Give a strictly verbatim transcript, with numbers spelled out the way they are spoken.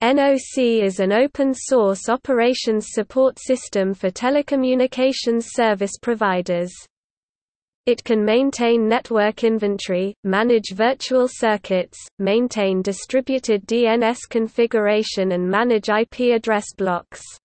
N O C is an open-source operations support system for telecommunications service providers. It can maintain network inventory, manage virtual circuits, maintain distributed D N S configuration and manage I P address blocks.